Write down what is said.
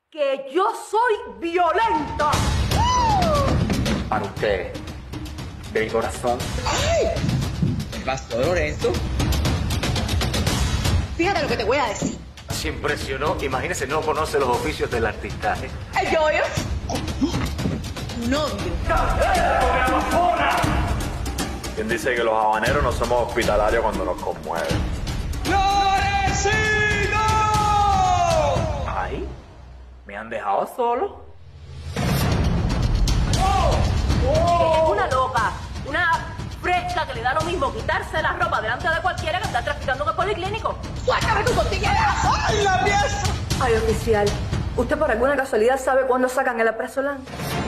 que yo soy violenta. Para usted, de mi corazón. ¡Ay! ¿El pastor Lorenzo? Fíjate lo que te voy a decir. Se impresionó. Imagínese, no conoce los oficios del artistaje. El yoyo. Tu novio. ¿Quién dice que los habaneros no somos hospitalarios cuando nos conmueven? ¡Florecino! Ay, me han dejado solo. Es una loca, una fresca que le da lo mismo quitarse la ropa delante de cualquiera que está traficando en el policlínico. ¡Suéltame tu costillera! ¡Ay, la pieza! Ay, oficial, ¿usted por alguna casualidad sabe cuándo sacan el apreso Lan?